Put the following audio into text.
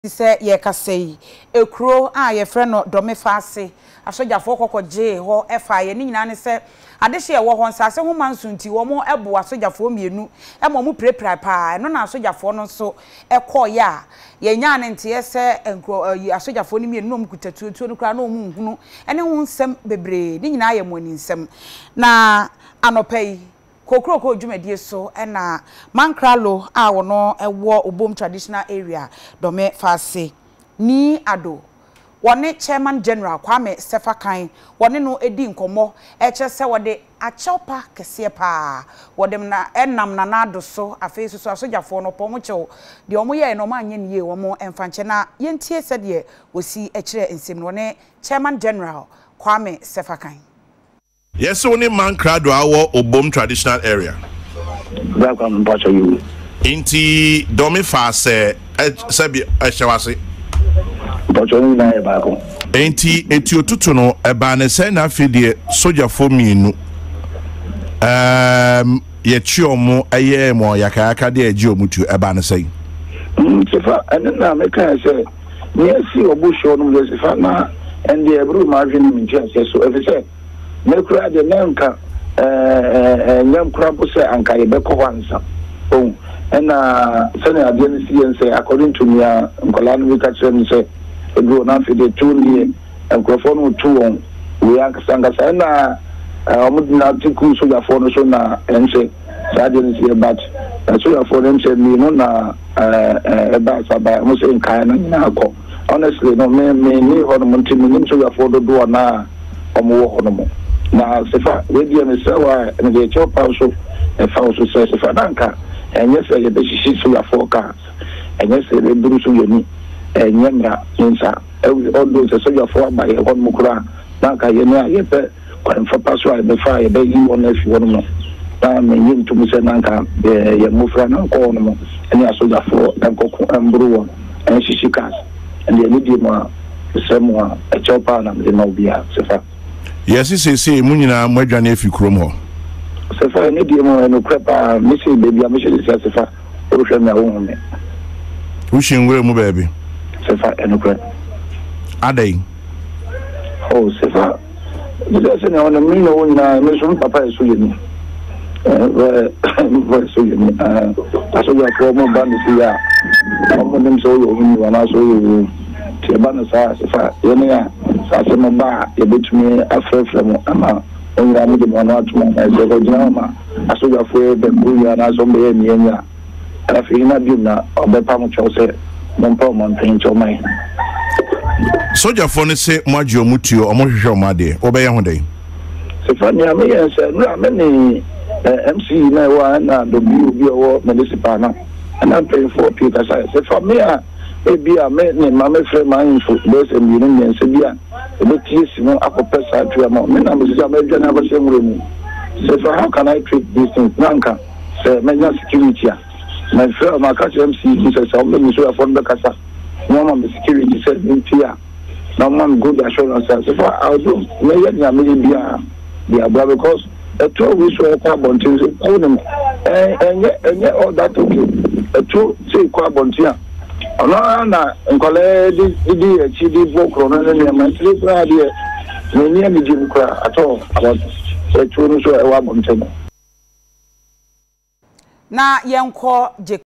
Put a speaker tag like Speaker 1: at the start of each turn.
Speaker 1: Say ye kasei ekro a ye frɛ no domefa ase asojafo kokoje ho efa ye ni nyina ne se adehye wo ho nsase ho mansunti wo mo ebo asojafo mienu e mo mu prepare pa no na asojafo no so ekɔ ya ye nya ne nte se enkro asojafo ni mienu no mu kutatuo no kra na omu hunu ene ho nsem bebre ni nyina ye mo ni nsem na anopai Kokroko dwumadie so na Mankralo a wono ewo Obom traditional area dome fase ni ado wone chairman general Kwame Sefakan wone no edi nkomo eche se wode achopa kese pa wodem na enam na nado so afi so asojafo no pomo chew de omo ye no ma anye niye omo emfanche na yentie se de osi echire ensem no ne chairman general Kwame Sefakan.
Speaker 2: Yes, only Mankralo our Obom traditional area.
Speaker 3: Welcome, Pastor. You.
Speaker 2: Inti domi fase sebi eshawasi.
Speaker 3: Pastor, you na ebako.
Speaker 2: Inti etiotutu no ebane se na fidie soja fo mienu. Ye chiomo eye mo yakaka de eji omutu ebane se.
Speaker 3: Sefa enna meka se ni si obusho no le sefa na ende ebru ma hwene mi ntia so efese Mekura de nanka nyam krabo se anka ye beko wansa oh na sene ade ni si according to me nkola no ka kire ni se ebro na fi de tuni enkrofo no tu won we ankasanga sa na omudina tiku so ya fo no so na ense sa de ni si bat so ya fo ense mi no na ba sa ba mo se nka na akọ honestly no me ni ho no ntimi ni so ya fo do na omo wo no mo na sefa wedi me sewa ne chopa so e fa so sefa danka enye se ye be shishi so ya foka enye se le duru so yeni enye mra insa odo se so ya fo ba ye hon mukura danka ye na ye pe kwa mfa paso a be fa ye be yi won afi won no na me yin to se danka ye mufra na ko no mo ene aso ya fo danko ko ambru won en shishi kas ene ni di ma semwa e chopa na me no bia sefa.
Speaker 2: Yes, say munina mwadwane efi krom ho.
Speaker 3: Sefa ni die mo no krepa misi baby am she sefa o hwe me wo me.
Speaker 2: Wo shinwere mu baby.
Speaker 3: Sefa eno kre.
Speaker 2: Adai.
Speaker 3: Oh sefa. Bisa se na mi no wona me so papa eso yeni. So yeni. Aso ya ko mo ba ni si ya. Mo nim so yo ni wana so yo. Tebana sa sefa yeni ya. Sase mo ba e betumi afrefre mo ama onra mo de mo na atuma na se ko jina ma asoja fo be buya na so be ni enya afi na bi na obepa mo chose mo pa mo ntin chomai
Speaker 2: soja fo ne se mo agye omutuo omo hwehwe mo ade obeye ho dai
Speaker 3: se fa ni ame yen se na me ni MC na wa na do bi owo municipal na pay for people se fa me a ebi a me ne ma me frɛ ma info bese mi no nyense bia e be tie si no akopesa atwa ma me na me sisa me dwa na ba se nwure mu so for how can I treat these things nanka se menya security a my frɛ ma ka MC se se me so afọ be kasa no ma security se ntia na man good assurance so for I'll do me ya nya me bia because eto we so kwa bontin so enye all that okay eto say kwa bontin ona na nkole di echi di bokro na ne ma tiri pra de ne ni jim kra ato about etu no so e wa bonten
Speaker 1: na yenko